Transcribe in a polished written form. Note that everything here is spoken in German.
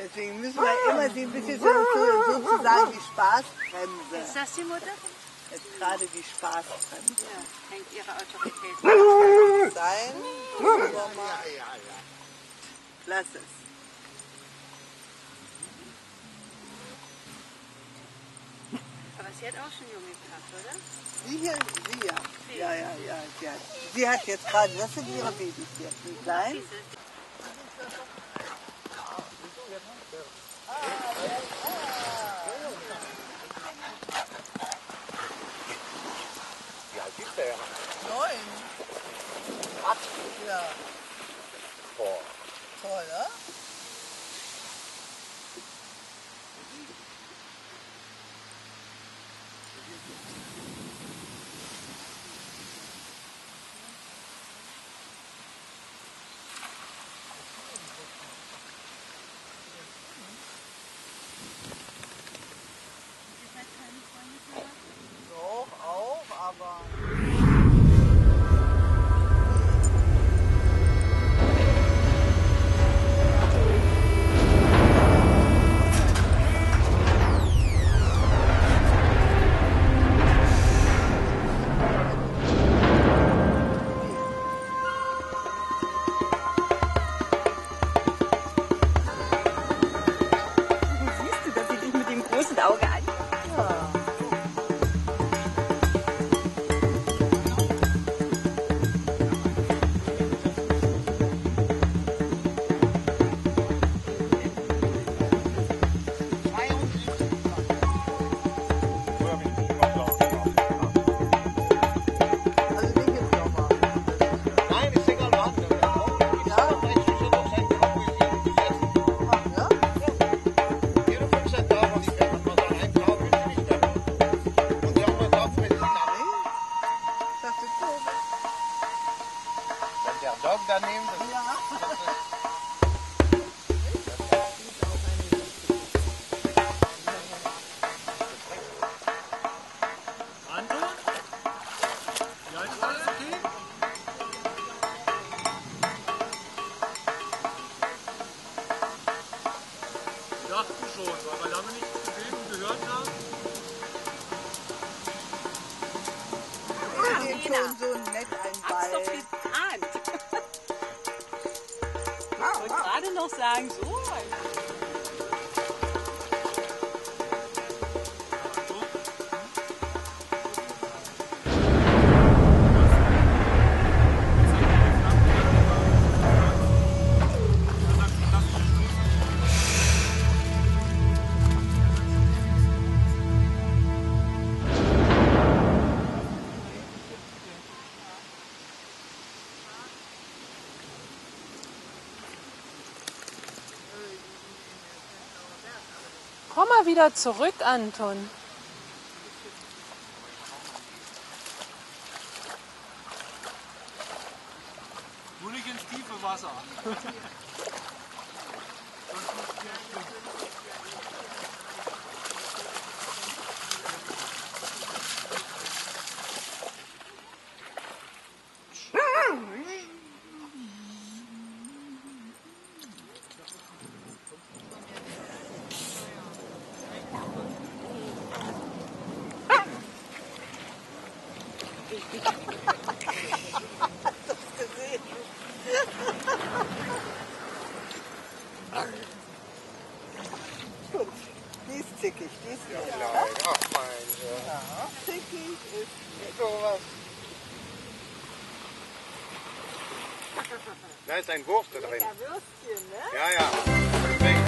Deswegen müssen wir immer sie ein bisschen sozusagen die Spaßbremse. Ist das die Mutter? Jetzt gerade die Spaßbremse. Ja, hängt ihre Autorität. Sein. Lass es. Aber sie hat auch schon Junge gehabt, oder? Sie hier, sie ja. Ja. Sie hat jetzt gerade, das sind ihre Babys hier. Die kleinen. Wie alt ist der? 9. Was? Ja. Boah. Toll, ne? Doch, auch, aber... Siehst du, dass sie dich mit dem großen Auge an. Ja. Also nicht im Sommer. Nein, ist egal wann. Ja? 54 Tage, und ich werde mal sagen, einen Tag bin ich nicht da. Und die anderen Tag mit Ihnen ab. Das ist so. Wenn der Dog daneben ist. Ja. Anton? Ja, ist alles okay? Wir dachten schon, weil wir lange nichts gesehen und gehört haben. Ich bin schon so nett ein Hab's doch Ball. geahnt. Ich wollte gerade noch sagen, so. Komm mal wieder zurück, Anton. Nur nicht ins tiefe Wasser. Gut. Die ist zickig, die ist nett. Ach mein Gott. Ja, zickig ist Sowas. Da ist ein Wurst drin. Würstchen, ne? Ja, ja.